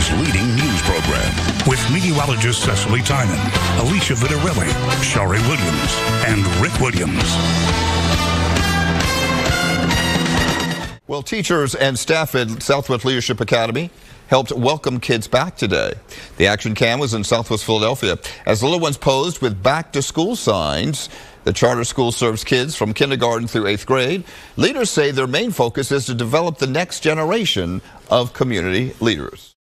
Southwest's leading news program. With meteorologists Cecily Tynan, Alicia Vittorelli, Shari Williams, and Rick Williams. Well, teachers and staff at Southwest Leadership Academy helped welcome kids back today. The action cam was in Southwest Philadelphia as the little ones posed with back-to-school signs. The charter school serves kids from kindergarten through 8th grade. Leaders say their main focus is to develop the next generation of community leaders.